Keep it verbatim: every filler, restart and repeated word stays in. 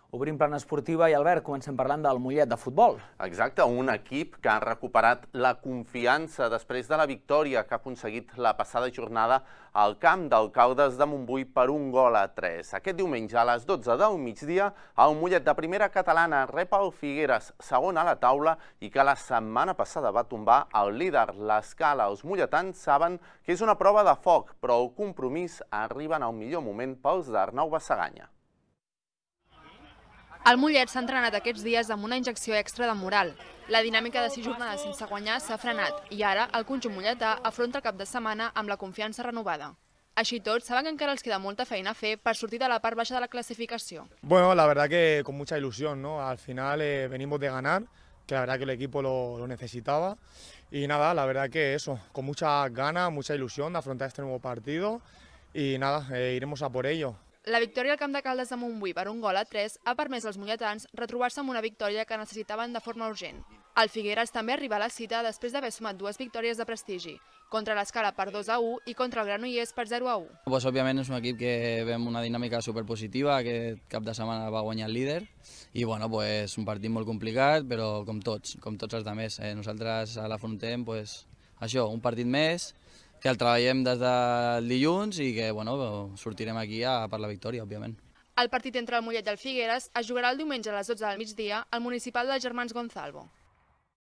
Obrim plana esportiva i, Albert, comencem parlant del Mollet de futbol. Exacte, un equip que ha recuperat la confiança després de la victòria que ha aconseguit la passada jornada al camp d'Alcaldes de Montbui per un gol a tres. Aquest diumenge a les dotze del migdia, el Mollet de primera catalana rep el Figueres, segon a la taula, i que la setmana passada va tombar el líder, l'Escala. Els molletans saben que és una prova de foc, però el compromís arriba en el millor moment pels d'Arnau Bassaganya. El Mollet s'ha entrenat aquests dies amb una injecció extra de moral. La dinàmica de sis jornades sense guanyar s'ha frenat i ara el conjunt molletà afronta el cap de setmana amb la confiança renovada. Així tot, saben que encara els queda molta feina a fer per sortir de la part baixa de la clasificació. Bueno, la verdad que con mucha ilusión, ¿no? Al final eh, venimos de ganar, que la verdad que el equipo lo, lo necesitaba. Y nada, la verdad que eso, con muchas ganas, mucha ilusión de afrontar este nuevo partido. Y nada, eh, iremos a por ello. La victòria al camp de Caldes de Montbui per un gol a tres ha permès als molletans retrobar-se amb una victòria que necessitaven de forma urgent. El Figueres també arriba a la cita després d'haver sumat dues victòries de prestigi, contra l'Escala per dos a u i contra el Granollers per zero a u. Pues, òbviament és un equip que ve amb una dinàmica superpositiva, aquest cap de setmana va guanyar el líder i bueno, pues, un partit molt complicat, però com tots, com tots els altres. Eh, nosaltres l'afrontem, pues, això, un partit més, que el treballem des del dilluns i que bueno, sortirem aquí a per la victòria, òbviament. El partit entre el Mollet i el Figueres es jugarà el diumenge a les dotze del migdia al municipal dels Germans Gonzalvo.